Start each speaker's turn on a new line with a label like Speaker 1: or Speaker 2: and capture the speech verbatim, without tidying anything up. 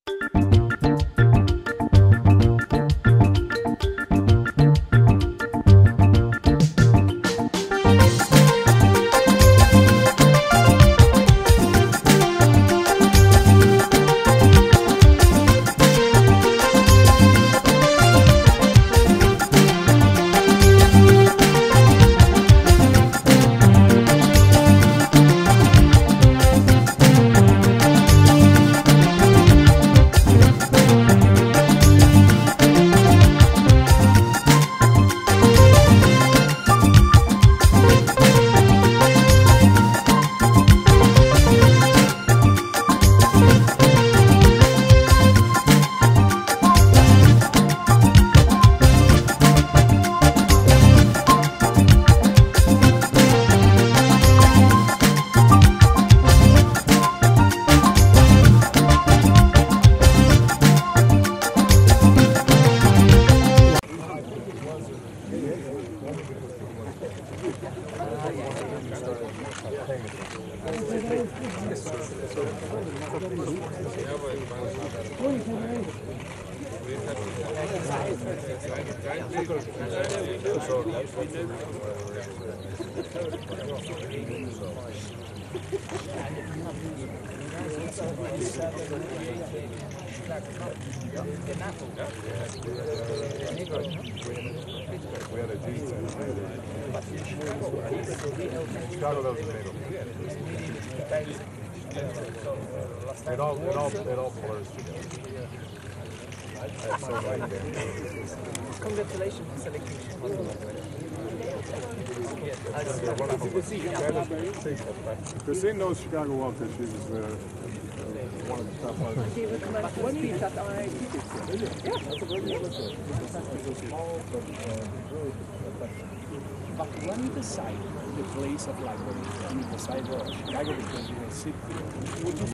Speaker 1: It all, it all, it all blurs together. So like,
Speaker 2: congratulations on selecting.
Speaker 1: Christine knows Chicago well because she was uh, one of the top ones.
Speaker 2: When you that I
Speaker 1: Yeah, that's a very good listen.
Speaker 3: But when you decide the place of library, and you decide, well, Chicago is going to be a city, would you